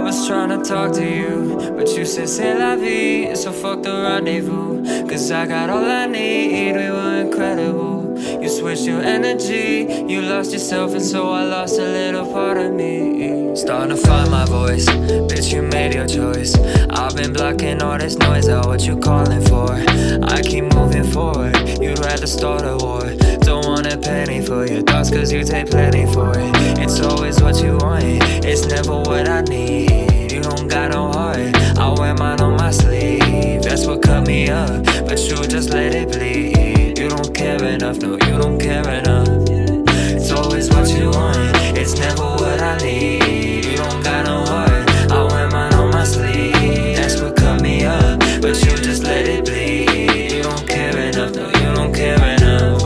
was trying to talk to you, but you said c'est la vie, so fuck the rendezvous. Cause I got all I need, we were incredible. You switched your energy, you lost yourself, and so I lost a little part of me. Starting to find my voice, bitch, you made your choice. I've been blocking all this noise, out what you calling for? I keep moving forward, you'd rather start a war. Don't want a penny for your thoughts, cause you take plenty for it. It's always what you want, it's never what I need. You don't got no heart, I wear mine on my sleeve. That's what cut me up, but you just let it bleed. You don't care enough, no, you don't care enough. It's always what you want, it's never what I need. You don't got no heart, I wear mine on my sleeve. That's what cut me up, but you just let it bleed. You don't care enough, no, you don't care enough.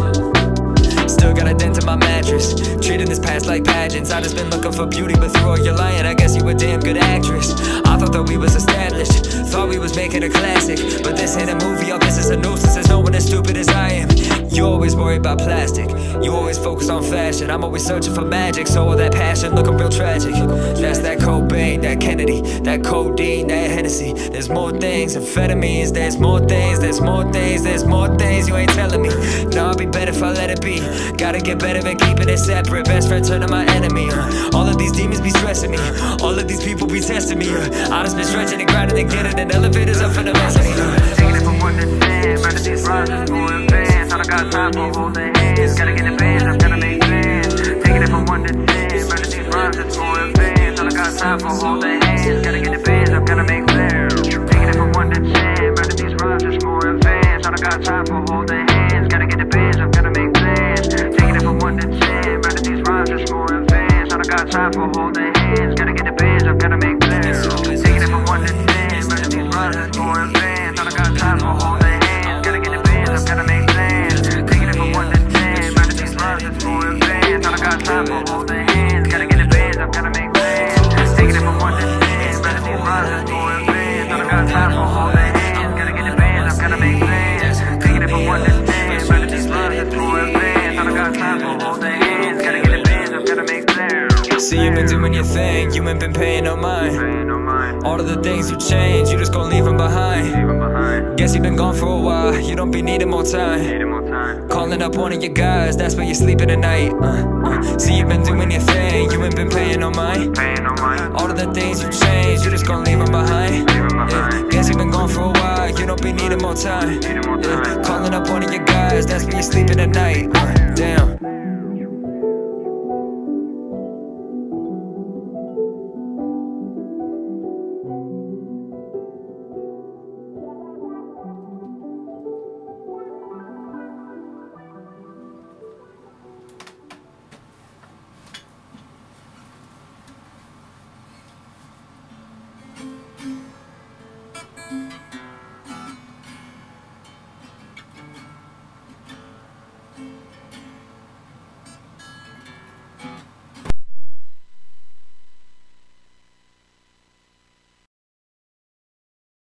Still got a dent in my mattress, treating this past like pageants. I just been looking for beauty, but through all your lying, I guess you a damn good actress. I thought that we was established, thought we was making a classic, but this ain't a movie, all this is a nuisance. There's no one as stupid as I am. You always worry about plastic, you always focus on fashion. I'm always searching for magic, so all that passion looking real tragic. That's that Cobain, that Kennedy, that codeine, that Hennessy. There's more things, amphetamines. There's more things, there's more things, there's more things you ain't telling me. Nah, I'll be better if I let it be. Gotta get better at keeping it separate. Best friend turning my enemy. All of these demons be stressing me, all of these people be testing me. I just been stretching and grinding and getting in elevators up for the mezzanine. Taking it from 1 to 10, better these rises more advanced. I don't got time for holding hands, gotta get advanced, I'm gonna make plans. Taking it from 1 to 10, better these rises more advanced. I don't got time for holding hands, gotta get advanced, I'm gonna make plans. Taking it from 1 to 10, better these rises more advanced. I don't got time for holding hands, gotta get advanced, I'm gonna make plans. Taking it from 1 to 10, better these rises more advanced. I don't got time for holding hands, gotta get advanced, I'm gonna make plans. Taking it from 1 to 10, better these rises more advanced. I don't got time for holding hands, gotta get advanced, I'm gonna make plans. Taking it from 1 to 10, better these rises more advanced. I don't got time for holding hands, gotta get advanced, I'm gonna make plans. Taking it from 1 to 10, better these rises more advanced. I don't got time for holding hands, gotta get advanced, I'm gonna make plans. Taking it from 1 to 10, better these rises more advanced. I don't got time for holding hands, gotta get advanced, I'm gonna make plans. See, you've been doing your thing, you ain't been paying no mind. All of the things you change, you just gon' leave them behind. Guess you've been gone for a while, you don't be needing more time. Calling up one of your guys, that's where you're sleeping at night. See, you've been doing your thing, you ain't been paying no mind. All of the things you change, you just gon' leave them behind. Guess you've been gone for a while, you don't be needing more time. Calling up one of your guys, that's where you're sleeping at night.